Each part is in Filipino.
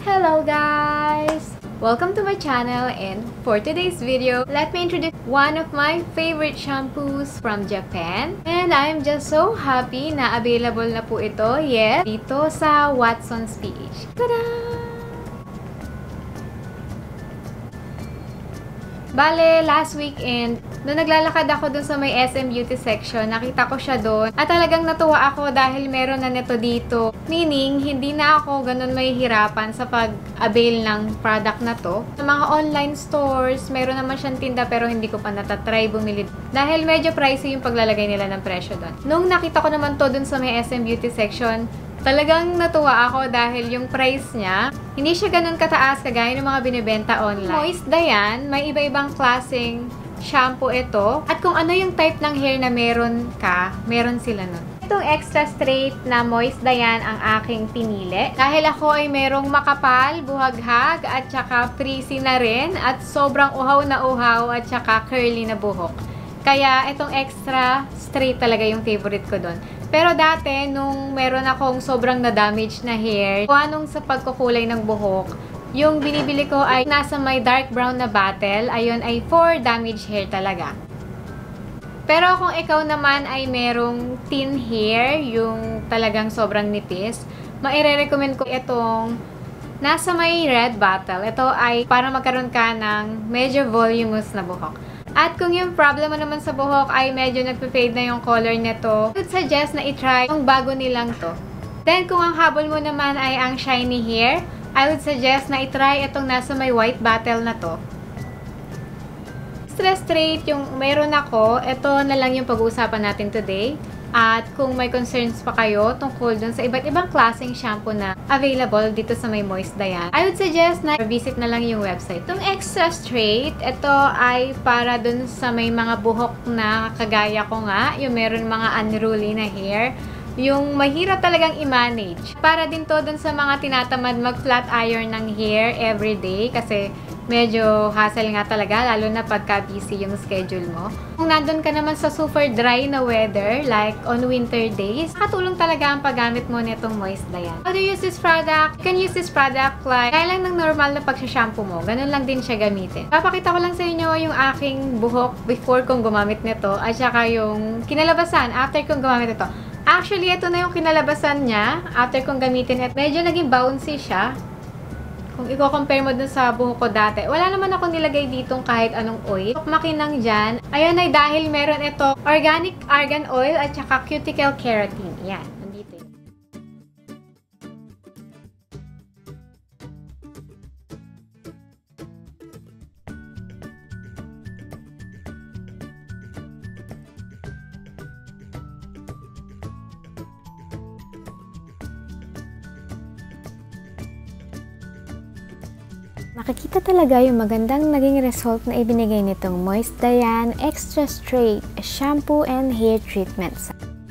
Hello guys! Welcome to my channel, and for today's video, let me introduce one of my favorite shampoos from Japan. And I'm just so happy na available na po ito, yes, dito sa Watson's PH. Tada! Bale, last weekend, nung naglalakad ako dun sa may SM Beauty section, nakita ko siya doon. At talagang natuwa ako dahil meron na nito dito. Meaning, hindi na ako ganun mahihirapan sa pag-avail ng product na to. Sa mga online stores, meron naman siyang tinda pero hindi ko pa natatry bumili. Dahil medyo pricey yung paglalagay nila ng presyo doon. Nung nakita ko naman to dun sa may SM Beauty section, talagang natuwa ako dahil yung price niya, hindi siya ganun kataas kagaya ng mga binibenta online. Moist Diane, may iba-ibang klaseng shampoo ito. At kung ano yung type ng hair na meron ka, meron sila nun. Itong extra straight na Moist Diane ang aking pinili. Dahil ako ay merong makapal, buhaghag, at saka frizzy na rin. At sobrang uhaw na uhaw at saka curly na buhok. Kaya itong extra straight talaga yung favorite ko doon. Pero dati, nung meron akong sobrang na-damage na hair, nung sa pagkukulay ng buhok, yung binibili ko ay nasa may dark brown na bottle. Ayun ay for damaged hair talaga. Pero kung ikaw naman ay merong thin hair, yung talagang sobrang nipis, maire-recommend ko itong nasa may red bottle. Ito ay para magkaroon ka ng medyo voluminous na buhok. At kung yung problem mo naman sa buhok ay medyo nagpe-fade na yung color nito, I would suggest na i-try yung bago nilang to. Then kung ang habol mo naman ay ang shiny hair, I would suggest na i-try itong nasa may white bottle na to. Extra straight yung meron ako, ito na lang yung pag-uusapan natin today. At kung may concerns pa kayo tungkol dun sa iba't ibang klaseng shampoo na available dito sa may Moist Diane, I would suggest na visit na lang yung website. Itong extra straight, ito ay para dun sa may mga buhok na kagaya ko nga, yung meron mga unruly na hair, yung mahirap talagang i-manage. Para din to dun sa mga tinatamad mag-flat iron ng hair everyday kasi medyo hassle nga talaga, lalo na pagka busy yung schedule mo. Kung nandun ka naman sa super dry na weather, like on winter days, nakatulong talaga ang paggamit mo nitong Moist Diane. How do you use this product? You can use this product like kaya lang ng normal na pagsha-shampoo mo. Ganun lang din siya gamitin. Papakita ko lang sa inyo yung aking buhok before kong gumamit nito at saka yung kinalabasan after kong gumamit ito. Actually, ito na yung kinalabasan niya after kong gamitin at medyo naging bouncy siya. Kung i-compare mo dun sa buhok ko dati, wala naman ako nilagay ditong kahit anong oil. Makinang dyan. Ayun ay dahil meron ito organic argan oil at saka cuticle keratin. Yan. Nandito yun. Makikita talaga yung magandang naging result na ibinigay nitong Moist Diane Extra Straight Shampoo and Hair Treatments.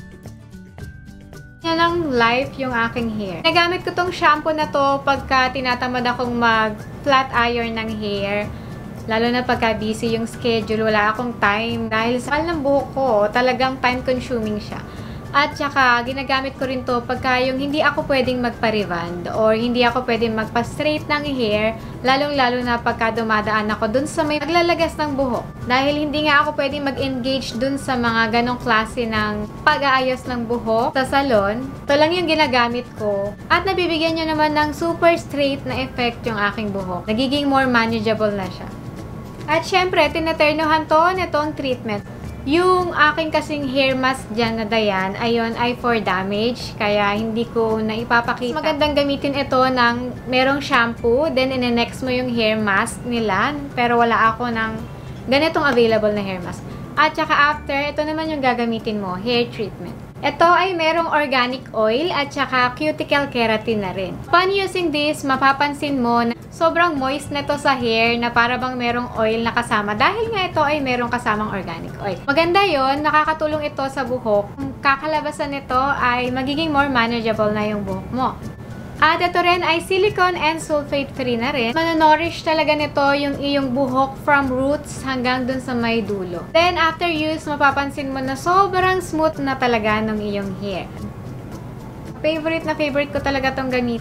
Yan ang life yung aking hair. Nagamit ko tong shampoo na to pagka tinatamad akong mag-flat iron ng hair. Lalo na pagka busy yung schedule, wala akong time. Dahil sa mahal ng buhok ko, talagang time consuming siya. At saka, ginagamit ko rin to pagka yung hindi ako pwedeng magpa-rebond or hindi ako pwedeng magpa-straight ng hair, lalong-lalo na pagka dumadaan ako dun sa may maglalagas ng buhok. Dahil hindi nga ako pwedeng mag-engage dun sa mga ganong klase ng pag-aayos ng buhok sa salon. Ito lang yung ginagamit ko. At nabibigyan nyo naman ng super straight na effect yung aking buhok. Nagiging more manageable na siya. At syempre, tinaternohan to nitong treatment. Yung aking kasing hair mask dyan na Diane, ayun ay for damage, kaya hindi ko na ipapakita. Magandang gamitin ito ng merong shampoo, then in-next mo yung hair mask nila, pero wala ako ng ganitong available na hair mask. At saka after, ito naman yung gagamitin mo, hair treatment. Ito ay merong organic oil at saka cuticle keratin na rin. Upon using this, mapapansin mo na sobrang moist na to sa hair na para bang merong oil na kasama dahil nga ito ay merong kasamang organic oil. Maganda yon, nakakatulong ito sa buhok. Ang kakalabasan nito ay magiging more manageable na yung buhok mo. At ito rin ay silicone and sulfate free na rin. Manonorish talaga nito yung iyong buhok from roots hanggang dun sa may dulo. Then after use, mapapansin mo na sobrang smooth na talaga ng iyong hair. Favorite na favorite ko talaga tong gamitin.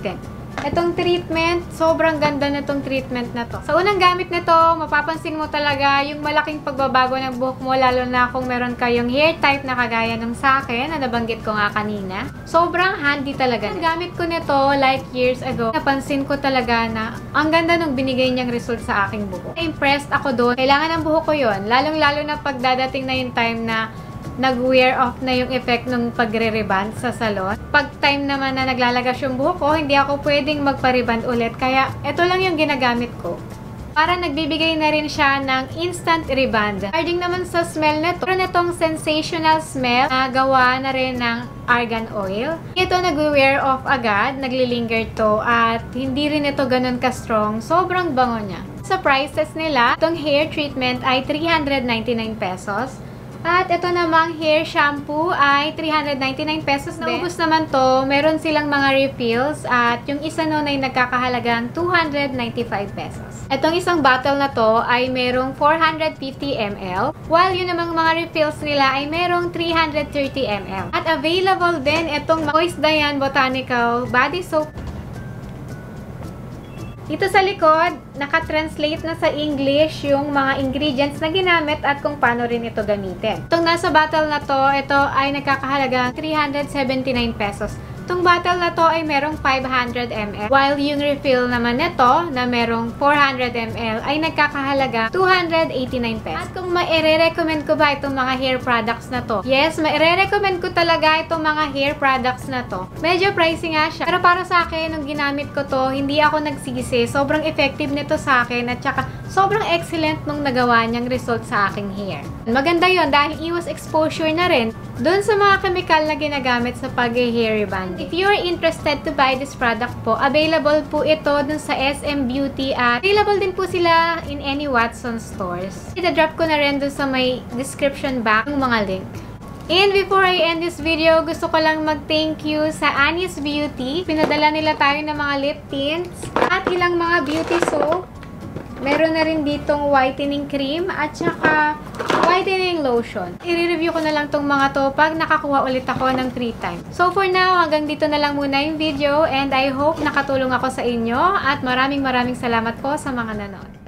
Itong treatment, sobrang ganda nitong treatment na to. Sa unang gamit nito, mapapansin mo talaga yung malaking pagbabago ng buhok mo, lalo na kung meron kayong hair type na kagaya ng sa akin, na nabanggit ko nga kanina. Sobrang handy talaga. Ang gamit ko nito, like years ago, napansin ko talaga na ang ganda nung binigay niyang result sa aking buhok. Impressed ako doon. Kailangan ng buhok ko yun, lalong-lalo na pag dadating na yung time na nag-wear off na yung effect ng pagre-rebond sa salon. Pag time naman na naglalagas yung buhok ko, hindi ako pwedeng magpa-rebond ulit. Kaya, ito lang yung ginagamit ko. Para nagbibigay na rin siya ng instant rebond. Regarding naman sa smell nito, meron itong sensational smell na gawa na rin ng argan oil. Ito nag-wear off agad, naglilinger to, at hindi rin ito ganun ka-strong. Sobrang bango niya. Sa prices nila, itong hair treatment ay 399 pesos. At ito namang hair shampoo ay 399 pesos din. Naubos naman to, meron silang mga refills at yung isa nun ay nagkakahalagang 295 pesos. Itong isang bottle na to ay merong 450 ml, while yun namang mga refills nila ay merong 330 ml. At available din itong Moist Diane Botanical Body Soap. Dito sa likod, naka-translate na sa English yung mga ingredients na ginamit at kung paano rin ito gamitin. Itong nasa bottle na to, ito ay nagkakahalagang 379 pesos. Itong bottle na to ay merong 500 ml, while yung refill naman nito na merong 400 ml ay nagkakahalaga 289 pesos. At kung maire-recommend ko ba itong mga hair products na to? Yes, maire-recommend ko talaga itong mga hair products na to. Medyo pricey nga siya, pero para sa akin, nung ginamit ko to, hindi ako nagsisi. Sobrang effective nito sa akin at saka sobrang excellent nung nagawa niyang result sa aking hair. Maganda yon dahil iwas exposure na rin dun sa mga chemical na ginagamit sa pag-hair rebond. If you're interested to buy this product po, available po ito dun sa SM Beauty at available din po sila in any Watson stores. Ita-drop ko na rin dun sa may description box yung mga link. And before I end this video, gusto ko lang mag-thank you sa Annie's Beauty. Pinadala nila tayo ng mga lip tints at ilang mga beauty soap. Meron na rin ditong whitening cream at saka whitening lotion. I-review ko na lang tong mga to pag nakakuha ulit ako ng free time. So for now, hanggang dito na lang muna yung video and I hope nakatulong ako sa inyo at maraming salamat po sa mga nanood.